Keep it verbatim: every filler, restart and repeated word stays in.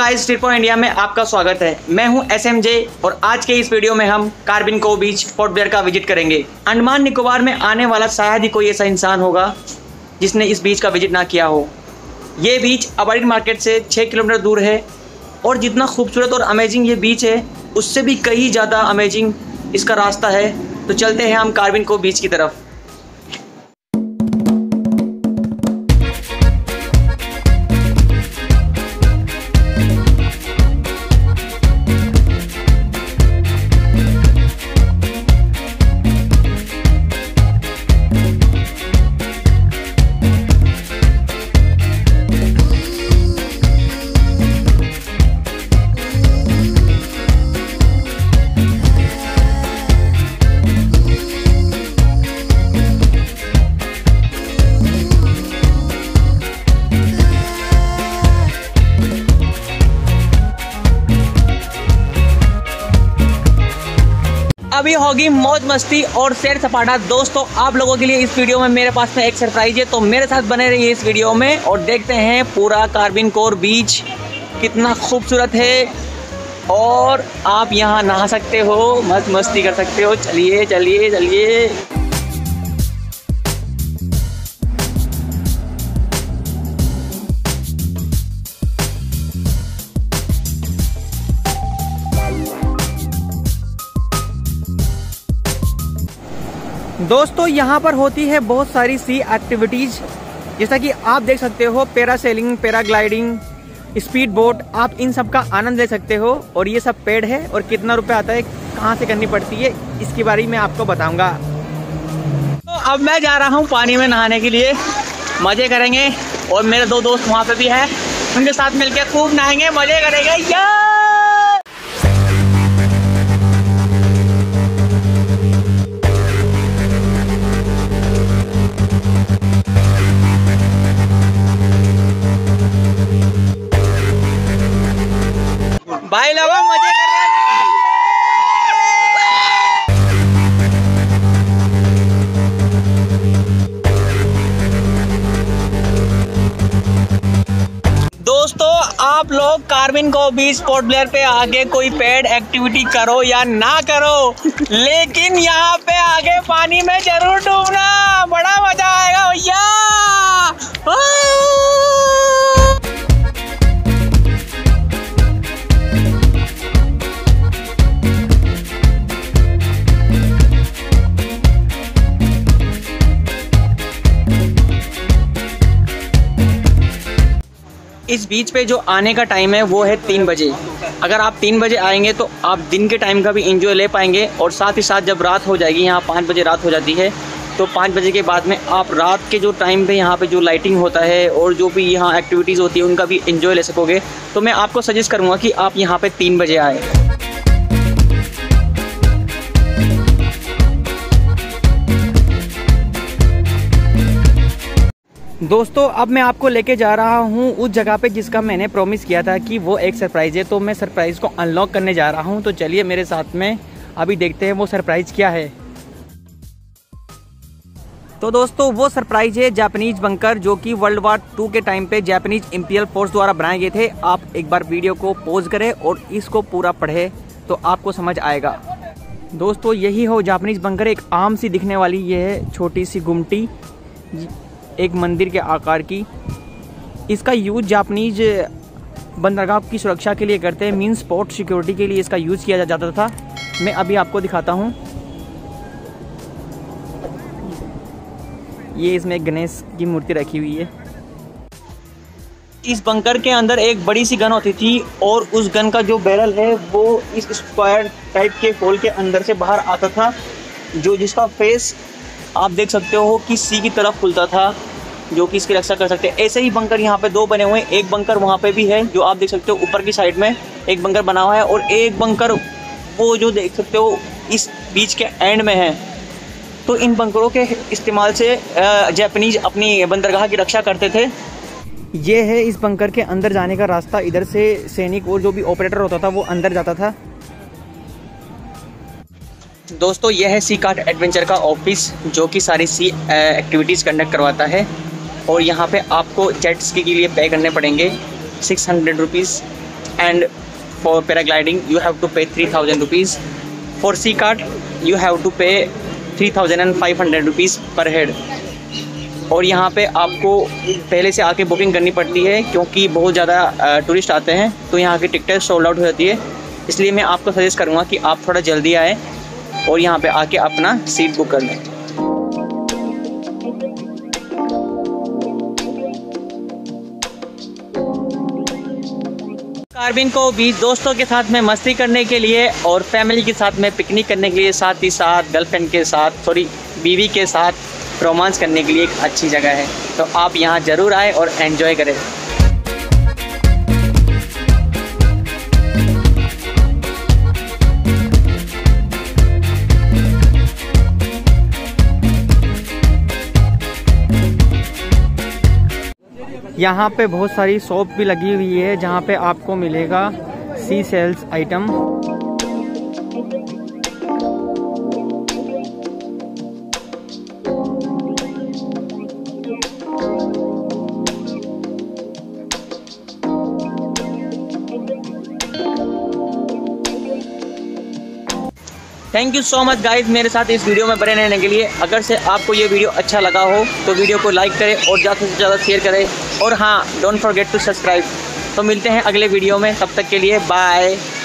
Guys, trip on India में आपका स्वागत है। मैं हूं एस एम जे और आज के इस वीडियो में हम कार्बिन कोव बीच, पोर्ट ब्लेयर का विजिट करेंगे। अंडमान निकोबार में आने वाला शायद ही कोई ऐसा इंसान होगा जिसने इस बीच का विजिट ना किया हो। ये बीच अबारिड मार्केट से छः किलोमीटर दूर है और जितना खूबसूरत और अमेजिंग ये बीच है उससे भी कहीं ज़्यादा अमेजिंग इसका रास्ता है। तो चलते हैं हम कार्बिन कोव बीच की तरफ। अभी होगी मौज मस्ती और सैर सपाटा। दोस्तों, आप लोगों के लिए इस वीडियो में मेरे पास में एक सरप्राइज है, तो मेरे साथ बने रहिए इस वीडियो में और देखते हैं पूरा कार्बिन कोव बीच कितना खूबसूरत है और आप यहाँ नहा सकते हो, मस्त मस्ती कर सकते हो। चलिए चलिए चलिए। दोस्तों, यहाँ पर होती है बहुत सारी सी एक्टिविटीज़, जैसा कि आप देख सकते हो, पैरासेलिंग, पैराग्लाइडिंग, स्पीड बोट। आप इन सब का आनंद ले सकते हो और ये सब पेड है और कितना रुपए आता है, कहाँ से करनी पड़ती है, इसके बारे में आपको बताऊंगा। तो अब मैं जा रहा हूँ पानी में नहाने के लिए, मज़े करेंगे और मेरे दो दोस्त वहाँ पे भी हैं, उनके साथ मिलकर खूब नहाएंगे, मज़े करेंगे यार। भाई लोगों, मजे कर रहे हैं। दोस्तों, आप लोग कार्बिन कोव बीच, पोर्ट ब्लेयर पे आगे कोई पेड एक्टिविटी करो या ना करो, लेकिन यहाँ पे आगे पानी में जरूर डूबना, बड़ा मजा आएगा भैया। इस बीच पे जो आने का टाइम है वो है तीन बजे। अगर आप तीन बजे आएंगे तो आप दिन के टाइम का भी एंजॉय ले पाएंगे और साथ ही साथ जब रात हो जाएगी, यहाँ पाँच बजे रात हो जाती है, तो पाँच बजे के बाद में आप रात के जो टाइम पे यहाँ पे जो लाइटिंग होता है और जो भी यहाँ एक्टिविटीज़ होती है उनका भी एंजॉय ले सकोगे। तो मैं आपको सजेस्ट करूँगा कि आप यहाँ पर तीन बजे आए। दोस्तों, अब मैं आपको लेके जा रहा हूँ उस जगह पे जिसका मैंने प्रॉमिस किया था कि वो एक सरप्राइज़ है, तो मैं सरप्राइज़ को अनलॉक करने जा रहा हूँ। तो चलिए मेरे साथ में, अभी देखते हैं वो सरप्राइज़ क्या है। तो दोस्तों, वो सरप्राइज़ है जापानीज बंकर, जो कि वर्ल्ड वार टू के टाइम पे जापानीज इंपीरियल फोर्स द्वारा बनाए गए थे। आप एक बार वीडियो को पॉज करें और इसको पूरा पढ़े तो आपको समझ आएगा। दोस्तों, यही हो जापानीज बंकर, एक आम सी दिखने वाली ये है छोटी सी गुमटी, एक मंदिर के आकार की। इसका यूज जापानीज बंदरगाह की सुरक्षा के लिए करते हैं, मीन्स पोर्ट सिक्योरिटी के लिए इसका यूज़ किया जाता था। मैं अभी आपको दिखाता हूँ। ये इसमें एक गणेश की मूर्ति रखी हुई है। इस बंकर के अंदर एक बड़ी सी गन होती थी और उस गन का जो बैरल है वो इस स्क्वायर टाइप के होल के अंदर से बाहर आता था, जो जिसका फेस आप देख सकते हो कि सी की तरफ खुलता था, जो कि इसकी रक्षा कर सकते हैं। ऐसे ही बंकर यहाँ पे दो बने हुए हैं, एक बंकर वहाँ पे भी है जो आप देख सकते हो, ऊपर की साइड में एक बंकर बना हुआ है और एक बंकर वो जो देख सकते हो इस बीच के एंड में है। तो इन बंकरों के इस्तेमाल से जापानीज अपनी बंदरगाह की रक्षा करते थे। ये है इस बंकर के अंदर जाने का रास्ता। इधर से सैनिक और जो भी ऑपरेटर होता था वो अंदर जाता था। दोस्तों यह है सी कार्ट एडवेंचर का ऑफिस जो कि सारी सी एक्टिविटीज़ कंडक्ट करवाता है और यहाँ पे आपको जेट स्की के लिए पे करने पड़ेंगे six hundred rupees and for paragliding you have to pay three thousand rupees. For sea cart you have to pay three thousand five hundred rupees per head. और यहाँ पे आपको पहले से आके बुकिंग करनी पड़ती है क्योंकि बहुत ज़्यादा टूरिस्ट आते हैं, तो यहाँ की टिकटें सोल्ड आउट हो जाती है। इसलिए मैं आपको सजेस्ट करूँगा कि आप थोड़ा जल्दी आए और यहाँ पे आके अपना सीट बुक कर लें। कार्बिन को भी दोस्तों के साथ में मस्ती करने के लिए और फैमिली के साथ में पिकनिक करने के लिए, साथ ही साथ गर्लफ्रेंड के साथ सॉरी बीवी के साथ रोमांस करने के लिए एक अच्छी जगह है। तो आप यहाँ ज़रूर आए और एंजॉय करें। यहाँ पे बहुत सारी शॉप भी लगी हुई है जहाँ पे आपको मिलेगा sea shells item. Thank you so much guys मेरे साथ इस वीडियो में बने रहने के लिए। अगर से आपको ये वीडियो अच्छा लगा हो तो वीडियो को लाइक करें और ज़्यादा से ज़्यादा शेयर करें, और हाँ डोंट फॉरगेट टू सब्सक्राइब। तो मिलते हैं अगले वीडियो में, तब तक के लिए बाय।